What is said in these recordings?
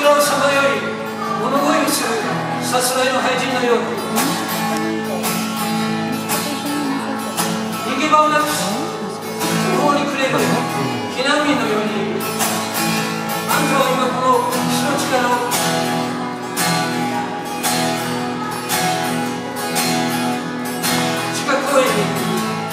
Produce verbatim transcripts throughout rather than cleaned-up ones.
郎さまより物乞いをするさすらいの廃人のように逃げ場をなくし途方に暮れる避難民のようにあんたは今この白地下の地下公園に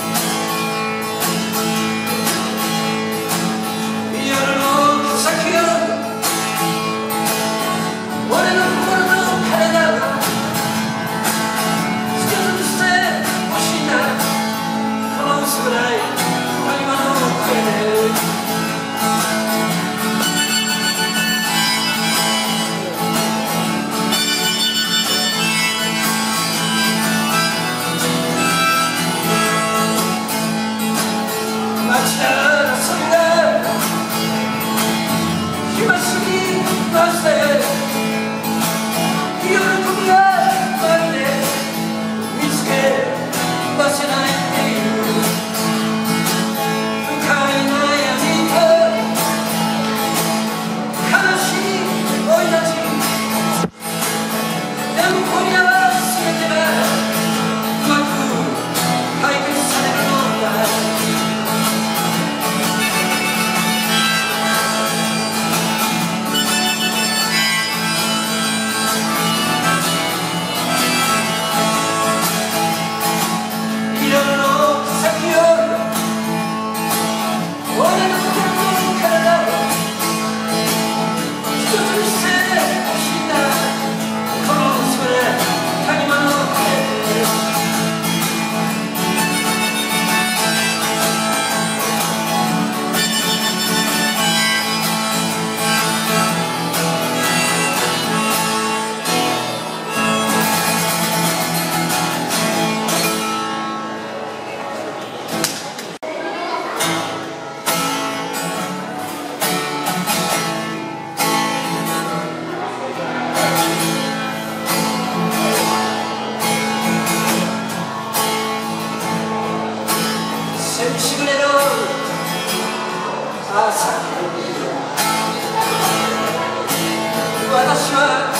私は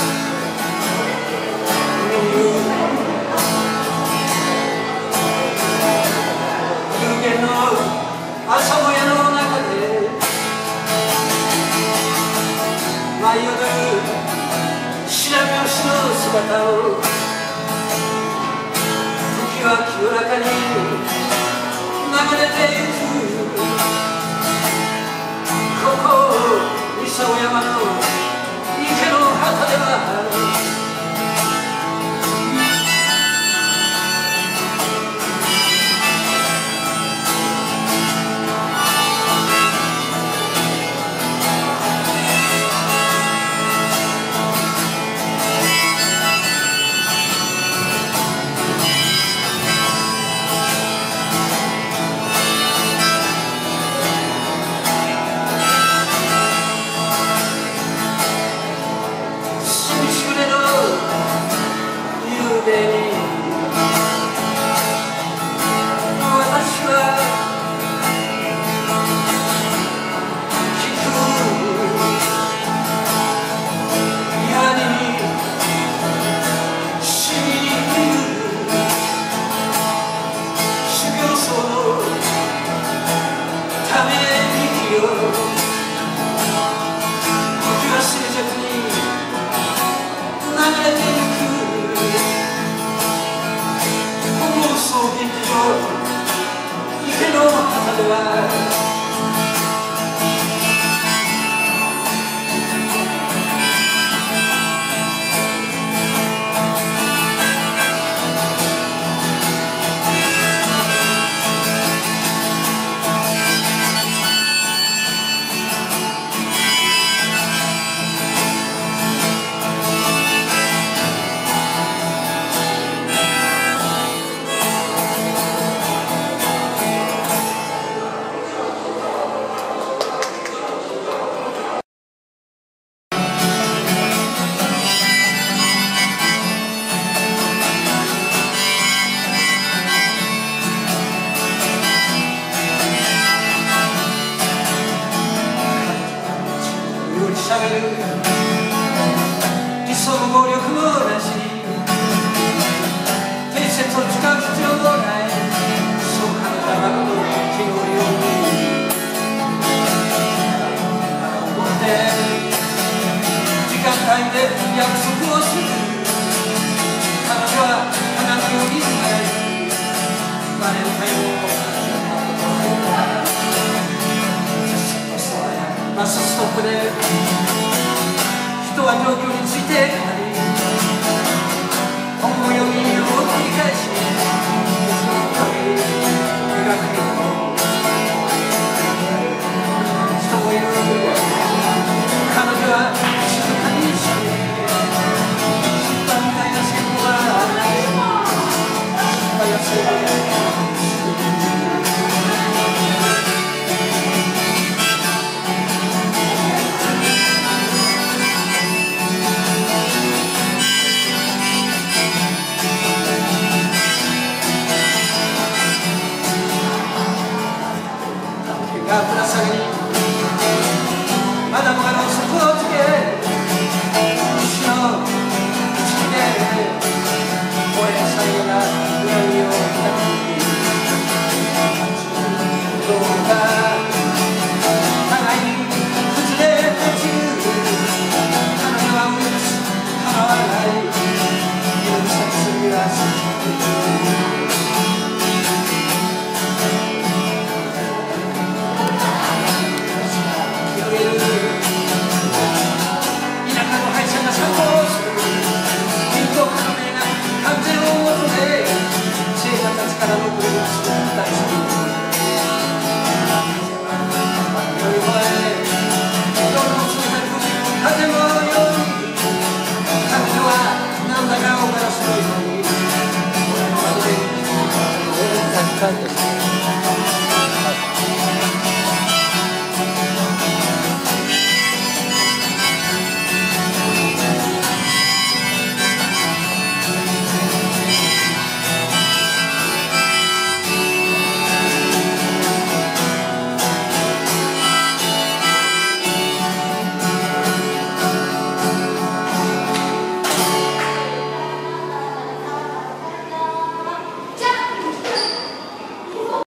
人間の朝もやの中で舞い踊る白拍子の姿を時は清らかに流れてゆくここ三竿山の池の旗ではしゃべるで人は状況について語り本を読みを繰り返し描く人もいる彼女は静かにして失敗みたいな成功は失敗は成功がぶら下がりまだもがの底をつけ石の口で燃えさるような恨みを抱きどうか互いに崩れ落ちる彼女は許す構わない許さずには過ぎていく感じです。